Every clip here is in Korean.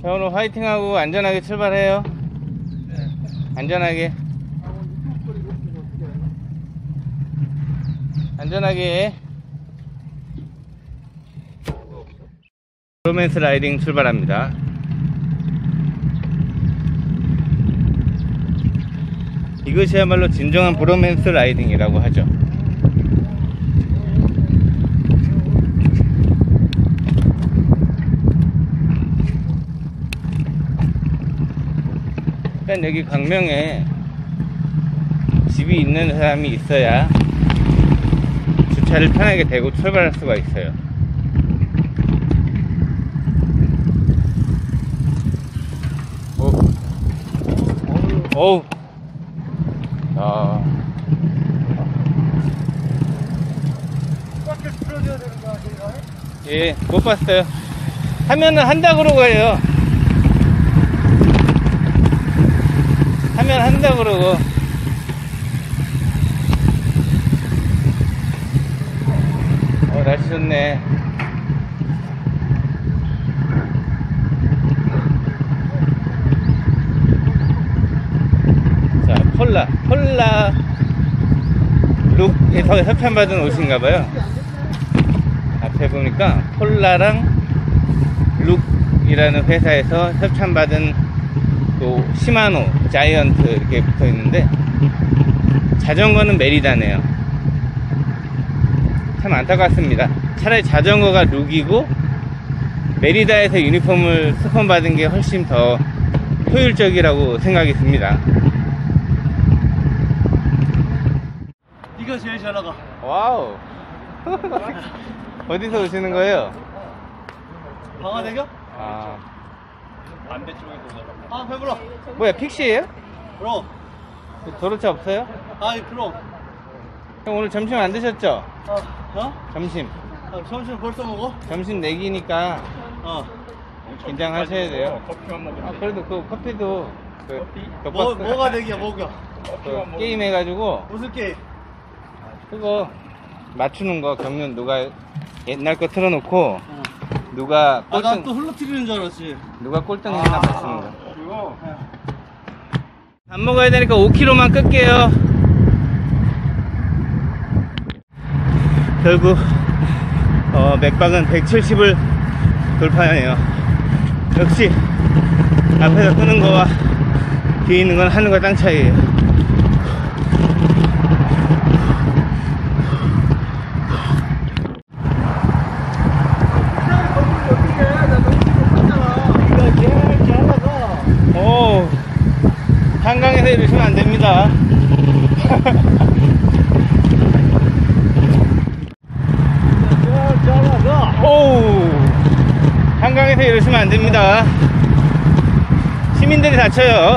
자, 오늘 화이팅하고 안전하게 출발해요. 안전하게. 안전하게. 브로맨스 라이딩 출발합니다. 이것이야말로 진정한 브로맨스 라이딩이라고 하죠. 일단 여기 광명에 집이 있는 사람이 있어야 주차를 편하게 대고 출발할 수가 있어요. 어우. 예, 못 봤어요. 하면은 한다 그러고 해요. 하면 한다 그러고. 날씨 좋네. 자, 폴라 룩에서 협찬받은 옷인가봐요. 앞에 보니까 폴라랑 룩이라는 회사에서 협찬받은 또 시마노, 자이언트 이렇게 붙어 있는데 자전거는 메리다네요. 참 안타깝습니다. 차라리 자전거가 룩이고 메리다에서 유니폼을 스폰 받은 게 훨씬 더 효율적이라고 생각이 듭니다. 이거 제일 잘 나가. 와우. 어디서 오시는 거예요? 방화대교? 아, 반대쪽에서 올라가. 아, 배불러. 뭐야, 픽시예요? 그럼. 도로차 없어요? 아이, 그럼. 형 오늘 점심 안 드셨죠? 점심. 점심 벌써 먹어? 점심 내기니까 긴장하셔야 돼요. 커피만 먹으면 돼. 그래도 그 커피도 뭐가 내기야, 뭐가? 게임 해가지고 무슨 게임? 그거 맞추는 거 경륜 누가 옛날 거 틀어놓고 누가 꼴등 난 또 흘러트리는 줄 알았지. 누가 꼴등했나 맞추는 거. 밥 먹어야 되니까 5km만 끌게요. 결국 맥박은 170을 돌파하네요. 역시 앞에서 끄는 거와 뒤에 있는 건 하늘과 땅 차이에요. 오, 한강에서 이러시면 안 됩니다. 오, 한강에서 이러시면 안 됩니다. 시민들이 다쳐요.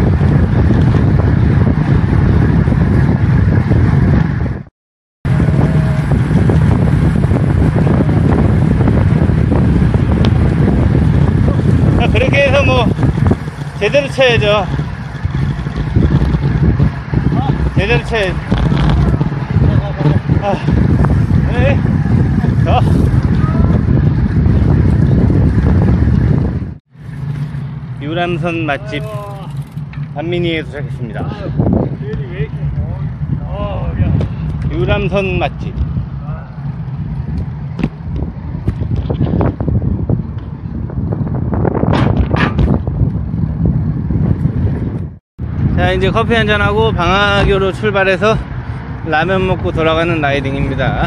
그렇게 해서 뭐 제대로 쳐야죠. 제대로 쳐야지. 네. 유람선 맛집 반민이에 도착했습니다. 유람선 맛집. 자, 이제 커피 한잔하고 방화교로 출발해서 라면 먹고 돌아가는 라이딩입니다.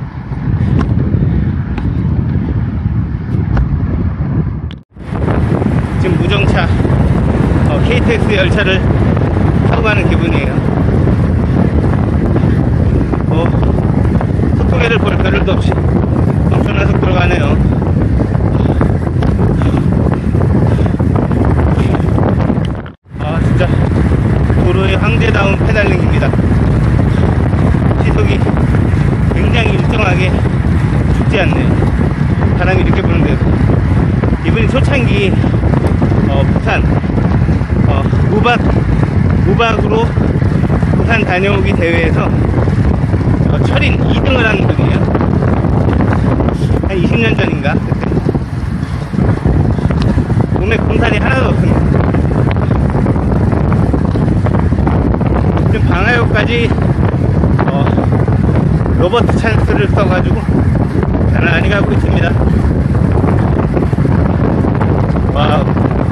지금 무정차 KTX 열차를 타고 가는 기분이에요. 속도계를 볼 겨를도 없이 엄청난 속도로 가네요. 진짜 도로의 황제다운 페달링입니다. 시속이 굉장히 일정하게 죽지 않네요. 바람이 이렇게 부는데도. 이번이 초창기 부산 무박으로 부산 다녀오기 대회에서 철인 2등을 한 분이에요. 한 20년 전인가 그때. 몸에 군살이 하나도 없습니다. 지금 방화효까지 로버트 찬스를 써가지고 가난히 가고 있습니다. 와우.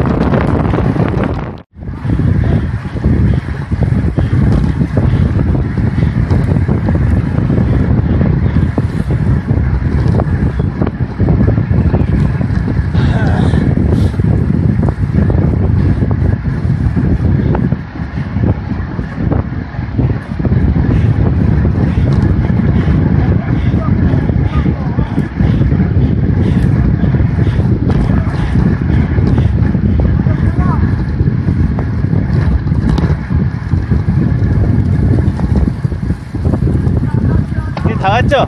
다 왔죠?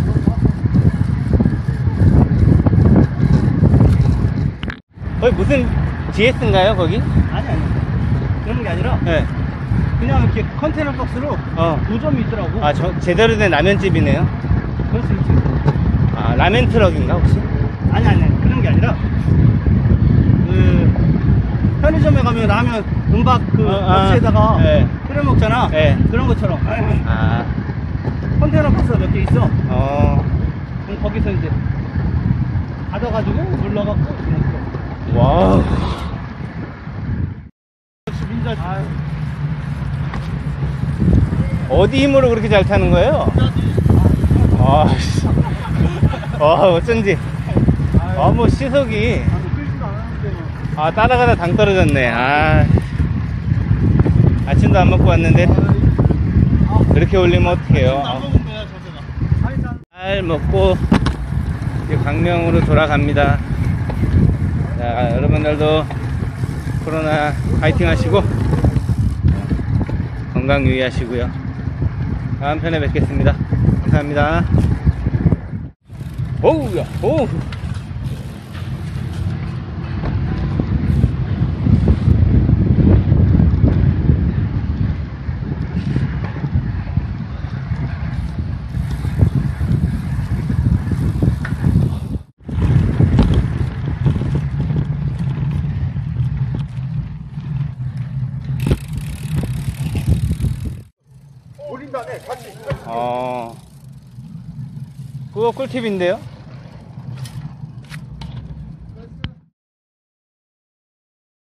거기 무슨 GS인가요 거기? 아니 그런 게 아니라 네. 그냥 이렇게 컨테이너 박스로 노점이 있더라고. 아, 제대로 된 라면집이네요. 그럴 수 있지. 아, 라면 트럭인가 혹시? 아니 그런 게 아니라 그 편의점에 가면 라면 은박 그 박스에다가 네. 끓여 먹잖아. 네. 그런 것처럼 아, 컨테이너 박스가 몇 개 있어. 어, 그럼 거기서 이제 닫아가지고 물 넣어갖고 먹고. 와우. 역시 민자지. 어디 힘으로 그렇게 잘 타는 거예요? 아, 씨. 와, 어쩐지. 아, 뭐 시속이. 끌지도 않았는데. 아, 따라가다 당 떨어졌네. 아, 아침도 안 먹고 왔는데 그렇게 올리면 어떡해요. 안 먹은 거야 저새가. 잘 먹고 이제 광명으로 돌아갑니다. 자, 여러분들도 코로나 파이팅 하시고 건강 유의하시고요. 다음 편에 뵙겠습니다. 감사합니다. 오우야, 오우. 그거 꿀팁인데요?